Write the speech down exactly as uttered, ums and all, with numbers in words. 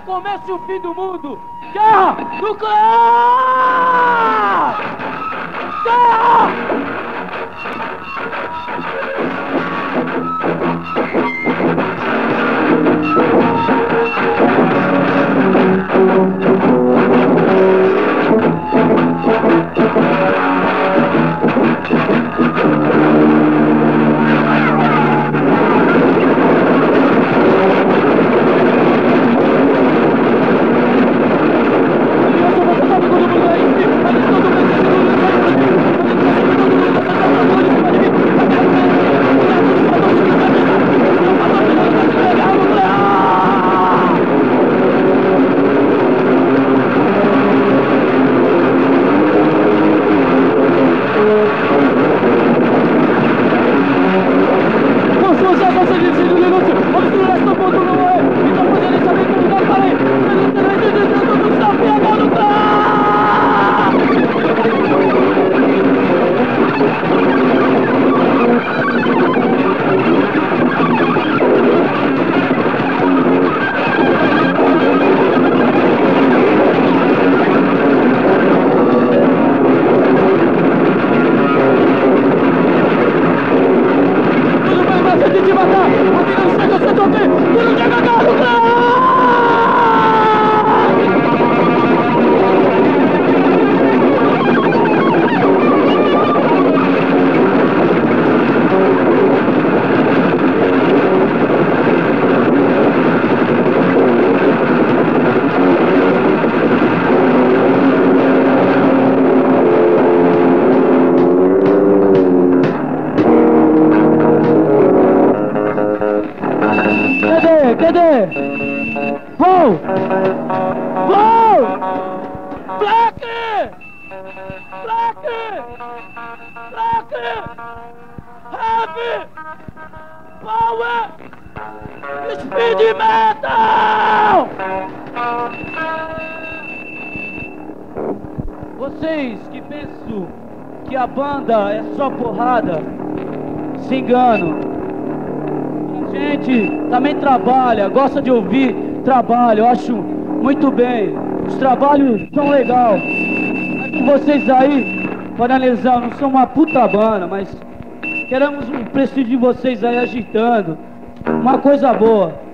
comece o fim do mundo. Guerra nuclear! Guerra! Cadê? Vou! Vou! Black! Black! Black! Heavy! Power! Speed Metal! Vocês que pensam que a banda é só porrada, se enganam. A gente também trabalha, gosta de ouvir trabalho, eu acho muito bem. Os trabalhos são legais. Mas vocês aí, para analisar, não são uma puta banda, mas queremos o prestígio de vocês aí agitando. Uma coisa boa.